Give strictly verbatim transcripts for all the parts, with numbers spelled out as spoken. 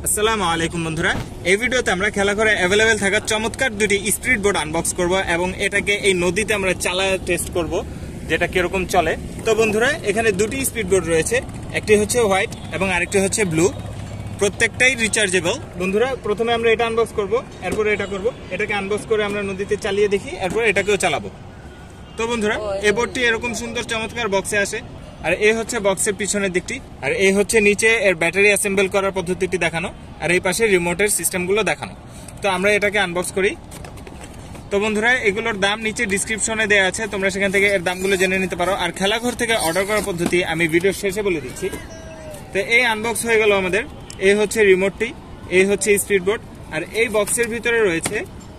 আসসালামু আলাইকুম বন্ধুরা, এই ভিডিওতে আমরা খেলাঘরে অ্যাভেলেবেল থাকা চমৎকার দুটি স্পিড বোট আনবক্স করব এবং এটাকে এই নদীতে আমরা চালায় টেস্ট করব যেটা কিরকম চলে। তো বন্ধুরা, এখানে দুটি স্পিড বোট রয়েছে, একটি হচ্ছে হোয়াইট এবং আরেকটি হচ্ছে ব্লু, প্রত্যেকটাই রিচার্জেবল। বন্ধুরা, প্রথমে আমরা এটা আনবক্স করব, এরপর এটা করব। এটাকে আনবক্স করে আমরা নদীতে চালিয়ে দেখি, এরপর এটাকেও চালাবো। তো বন্ধুরা, এই বোটটি এরকম সুন্দর চমৎকার বক্সে আসে, আর এই হচ্ছে বক্সের পিছনের দিকটি, আর এই হচ্ছে নিচে এর ব্যাটারি অ্যাসেম্বল করার পদ্ধতিটি দেখানো, আর এই পাশে রিমোটের সিস্টেমগুলো দেখানো। তো আমরা এটাকে আনবক্স করি। তো বন্ধুরা, এগুলোর দাম নিচে ডিসক্রিপশনে দেওয়া আছে, তোমরা সেখান থেকে এর দামগুলো জেনে নিতে পারো। আর খেলাঘর থেকে অর্ডার করার পদ্ধতি আমি ভিডিওর শেষে বলে দিচ্ছি। তো এই আনবক্স হয়ে গেল আমাদের। এই হচ্ছে রিমোটটি, এই হচ্ছে স্পিড বোট, আর এই বক্সের ভিতরে রয়েছে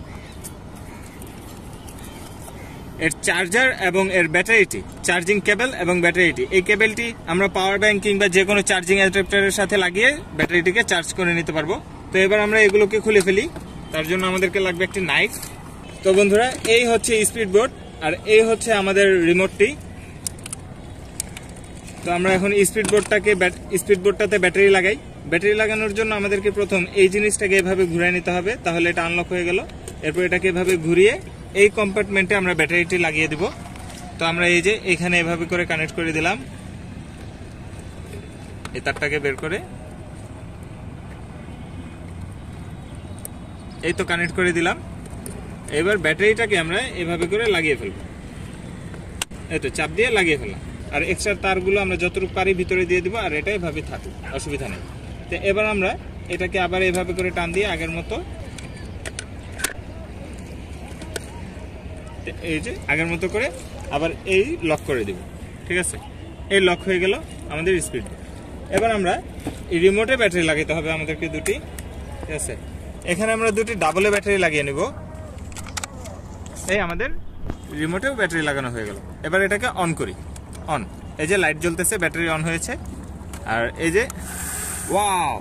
এর চার্জার এবং এর ব্যাটারিটি, চার্জিং কেবল এবং ব্যাটারিটি। এই কেবলটি আমরা পাওয়ার ব্যাংক কিংবা যে কোনো চার্জিং অ্যাডাপ্টারের সাথে লাগিয়ে ব্যাটারিটিকে চার্জ করে নিতে পারবো। তো এবার আমরা এগুলোকে খুলে ফেলি। তার জন্য আমাদেরকে লাগবে একটি নাইফ। তো বন্ধুরা, এই হচ্ছে স্পিড বোট আর এই হচ্ছে আমাদের রিমোটটি। তো আমরা এখন স্পিড বোটটাকে স্পিড বোটটাতে ব্যাটারি লাগাই। ব্যাটারি লাগানোর জন্য আমাদেরকে প্রথম এই জিনিসটাকে এভাবে ঘুরিয়ে নিতে হবে, তাহলে এটা আনলক হয়ে গেল। এরপর এটাকে এভাবে ঘুরিয়ে এই কম্পার্টমেন্টে আমরা ব্যাটারিটি লাগিয়ে দিব। তো আমরা এই যে এখানে এভাবে করে কানেক্ট করে দিলাম, এই তারটাকে বের করে এই তো কানেক্ট করে দিলাম। এবার ব্যাটারিটাকে আমরা এভাবে করে লাগিয়ে ফেলবো, এই তো চাপ দিয়ে লাগিয়ে ফেললাম। আর এক্সট্রা তারগুলো আমরা যতটুকু পারি ভিতরে দিয়ে দিব, আর এটা এভাবে থাকুক, অসুবিধা নেই। তো এবার আমরা এটাকে আবার এভাবে করে টান দিয়ে আগের মতো এই যে আগের মতো করে আবার এই লক করে দিব। ঠিক আছে, এই লক হয়ে গেল আমাদের স্পিড বোট। এবার আমরা এই রিমোটে ব্যাটারি লাগাতে হবে আমাদেরকে দুটি। ঠিক আছে, এখানে আমরা দুটি ডাবলে ব্যাটারি লাগিয়ে নিব। এই আমাদের রিমোটেও ব্যাটারি লাগানো হয়ে গেল। এবার এটাকে অন করি। অন, এই যে লাইট জ্বলতেছে, ব্যাটারি অন হয়েছে। আর এই যে ওয়াও।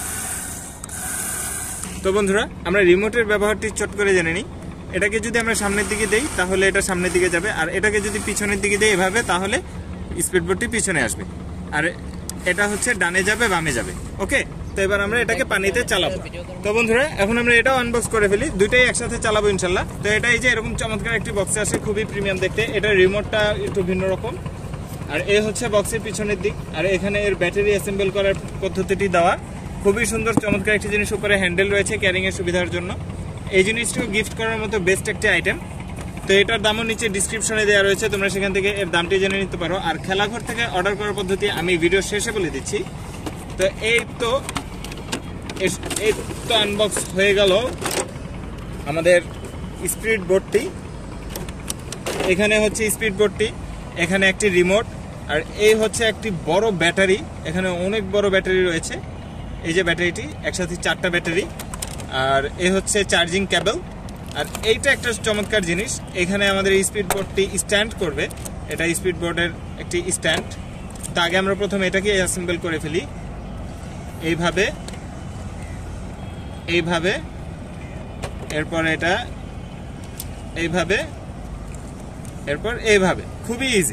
তো বন্ধুরা, আমরা রিমোটের ব্যবহারটি চট করে জেনে নিই। এটাকে যদি আমরা সামনের দিকে দেই তাহলে এটা সামনের দিকে যাবে, আর এটাকে যদি পিছনের দিকে দেই এভাবে তাহলে স্পিড বোটটি পিছনে আসবে, আর এটা হচ্ছে ডানে যাবে বামে যাবে। ওকে, তো এবার আমরা এটাকে পানিতে চালাবো। তো বন্ধুরা, এখন আমরা এটাও আনবক্স করে ফেলি, দুইটাই একসাথে চালাবো ইনশাল্লাহ। তো এটা এই যে এরকম চমৎকার একটি বক্সে আসে, খুবই প্রিমিয়াম দেখতে। এটা রিমোটটা একটু ভিন্ন রকম, আর এই হচ্ছে বক্সের পিছনের দিক, আর এখানে এর ব্যাটারি অ্যাসেম্বল করার পদ্ধতিটি দেওয়া। খুবই সুন্দর চমৎকার একটি জিনিস। উপরে হ্যান্ডেল রয়েছে ক্যারিং এর সুবিধার জন্য। এই জিনিসটিও গিফট করার মতো বেস্ট একটি আইটেম। তো এটার দামও নিচে ডিসক্রিপশনে দেওয়া রয়েছে, তোমরা সেখান থেকে এর দামটি জেনে নিতে পারো। আর খেলাঘর থেকে অর্ডার করার পদ্ধতি আমি ভিডিও শেষে বলে দিচ্ছি। তো এই তো এই তো আনবক্স হয়ে গেল আমাদের স্পিড বোটটি। এখানে হচ্ছে স্পিড বোটটি, এখানে একটি রিমোট, আর এই হচ্ছে একটি বড় ব্যাটারি। এখানে অনেক বড় ব্যাটারি রয়েছে, এই যে ব্যাটারিটি, একসাথে চারটা ব্যাটারি। আর এই হচ্ছে চার্জিং কেবল। আর এইটা একটা চমৎকার জিনিস, এখানে আমাদের স্পিড বোটটি স্ট্যান্ড করবে। এটা স্পিড বোর্ডের একটি স্ট্যান্ড। তো আগে আমরা প্রথমে এটাকে অ্যাসেম্বল করে ফেলি, এইভাবে এইভাবে এরপর এটা এইভাবে, এরপর এইভাবে, খুবই ইজি।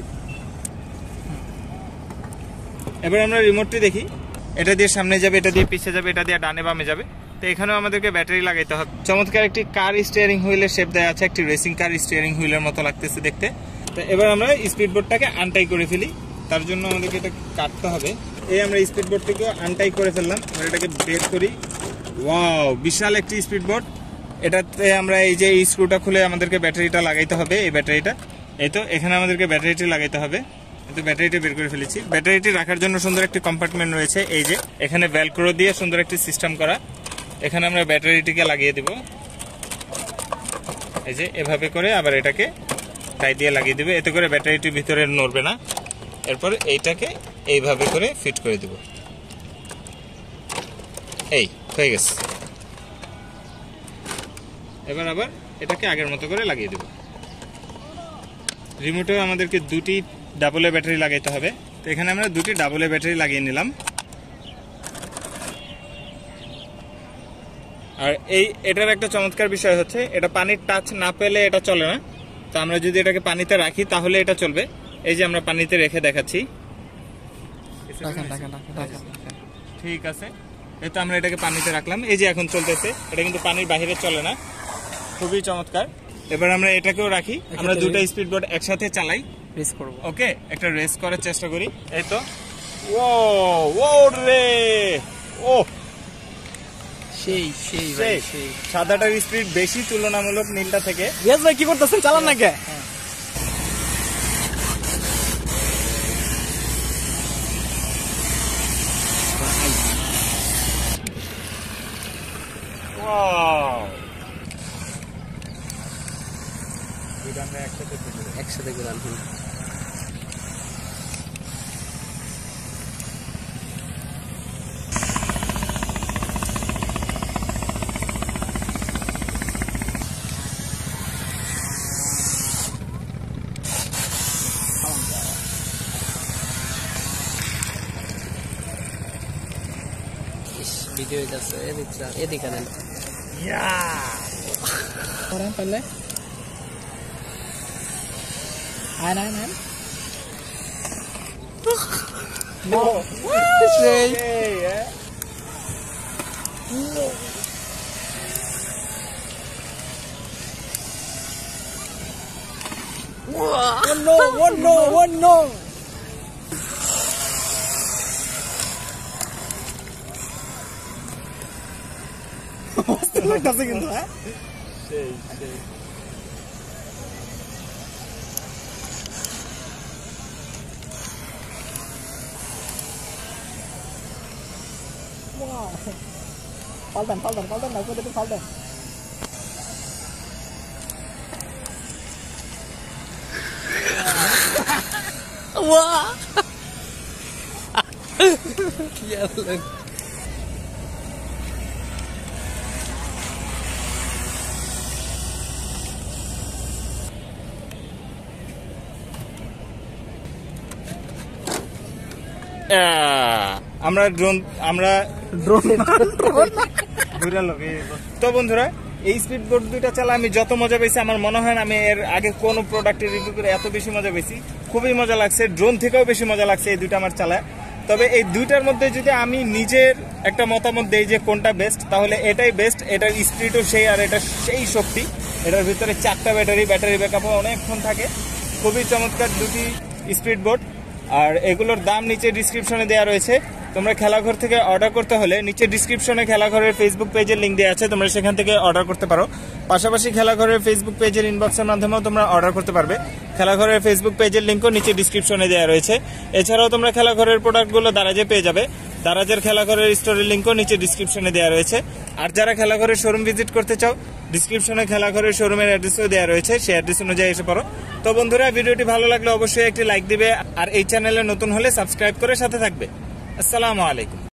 এবার আমরা রিমোটটি দেখি, এটা দিয়ে সামনে যাবে, এটা দিয়ে পিছিয়ে যাবে, এটা দিয়ে ডানে বামে যাবে। তো এখানেও আমাদেরকে ব্যাটারি লাগাইতে হবে। চমৎকার একটি কার স্টিয়ারিং হুইলের শেপ দেওয়া আছে, একটি রেসিং কার স্টিয়ারিং হুইলের মতো লাগতেছে দেখতে। তো এবার আমরা স্পিড বোটটাকে আনটাই করে ফেলি, তার জন্য আমাদেরকে এটা কাটতে হবে। এই আমরা স্পিড বোটটিকেও আনটাই করে ফেললাম, আমরা এটাকে বের করি। ওয়াও, বিশাল একটি স্পিড বোট। এটাতে আমরা এই যে স্ক্রুটা খুলে আমাদেরকে ব্যাটারিটা লাগাইতে হবে, এই ব্যাটারিটা। এই তো এখানে আমাদেরকে ব্যাটারিটি লাগাইতে হবে। কিন্তু ব্যাটারিটি বের করে ফেলেছি। ব্যাটারিটি রাখার জন্য সুন্দর একটি কম্পার্টমেন্ট রয়েছে, এই যে এখানে ভ্যালক্রো দিয়ে সুন্দর একটি সিস্টেম করা। এখানে আমরা ব্যাটারিটিকে লাগিয়ে দিব, এই যে এভাবে করে। আবার এটাকে টাই দিয়ে লাগিয়ে দিব, এতে করে ব্যাটারিটির ভিতরে নড়বে না। এরপর এইটাকে এইভাবে করে ফিট করে দিব। এই হয়ে গেছে। এবার আবার এটাকে আগের মতো করে লাগিয়ে দেব। রিমোটেও আমাদেরকে দুটি ডাবলে ব্যাটারি লাগাইতে হবে। তো এখানে আমরা দুটি ডাবলে ব্যাটারি লাগিয়ে নিলাম। আর এই এটার একটা চমৎকার বিষয় হচ্ছে, এটা পানির টাচ না পেলে এটা চলে না। তো আমরা যদি এটাকে পানিতে রাখি তাহলে এটা চলবে। এই যে আমরা পানিতে রেখে দেখাচ্ছি, ঠিক আছে। এই তো আমরা এটাকে পানিতে রাখলাম, এই যে এখন চলতেছে, এটা কিন্তু পানির বাইরে চলে না, খুবই চমৎকার। এবার আমরা এটাকেও রাখি, আমরা দুটো স্পিড বোট একসাথে চালাই, রেস করব। ওকে, একটা রেস করার চেষ্টা করি। এই তো ও ও রে ও সেই সেই ভাই সেই, সাদাটার স্পিড বেশি তুলনামূলক নীলটা থেকে। রিয়াজ ভাই কি করতেছেন, চালান না কে? একসাথে করে আনবেন। ভিডিও আছে এদিকে এদিকে নেন, ইয়া করেন তাহলে। আয় আয় আয়, নো সেই one no one no one no লাগতেছে কিন্তু। হ্যাঁ সেই সেই ওয়াও, পাল্টান পাল্টান পাল্টান না কোথায় পাল্টান। ওয়া ইয়াল্লা আমরা ড্রোন আমরা ড্রোন তো বন্ধুরা, এই স্পিড বোট দুইটা চালা আমি যত মজা পেয়েছি, আমার মনে হয় আমি এর আগে কোনো প্রোডাক্টের রিভিউ করে এত বেশি মজা পেয়েছি। খুবই মজা লাগছে, ড্রোন থেকেও বেশি মজা লাগছে এই দুইটা আমার চালায়। তবে এই দুইটার মধ্যে যদি আমি নিজের একটা মতামত দেই যে কোনটা বেস্ট, তাহলে এটাই বেস্ট। এটার স্পিডও সেই, আর এটা সেই শক্তি। এটার ভিতরে চারটা ব্যাটারি, ব্যাটারি ব্যাকআপও অনেকক্ষণ থাকে। খুবই চমৎকার দুটি স্পিড বোট। আর এগুলোর দাম নিচে ডিসক্রিপশনে দেওয়া রয়েছে। তোমরা খেলাঘর থেকে অর্ডার করতে হলে নিচে ডিসক্রিপশনে খেলাঘরের ফেসবুক পেজের লিঙ্ক দেওয়া আছে, তোমরা সেখান থেকে অর্ডার করতে পারো। পাশাপাশি খেলাঘরের ফেসবুক পেজের ইনবক্সের মাধ্যমেও তোমরা অর্ডার করতে পারবে। খেলাঘরের ফেসবুক পেজের লিঙ্কও নিচে ডিসক্রিপশনে দেওয়া রয়েছে। এছাড়াও তোমরা খেলাঘরের প্রোডাক্টগুলো দারাজে পেয়ে যাবে। দারাজের খেলাঘরের স্টোরের লিঙ্কও নিচে ডিসক্রিপশনে দেওয়া রয়েছে। আর যারা খেলাঘরের শোরুম ভিজিট করতে চাও, ডিসক্রিপশনে খেলাঘরের শোরুমের অ্যাড্রেসও দেওয়া রয়েছে, সেই অ্যাড্রেস অনুযায়ী এসে পড়ো। তো বন্ধুরা, ভিডিওটি ভালো লাগলে অবশ্যই একটি লাইক দিবে, আর এই চ্যানেলে নতুন হলে সাবস্ক্রাইব করে সাথে থাকবে। আসসালামু আলাইকুম।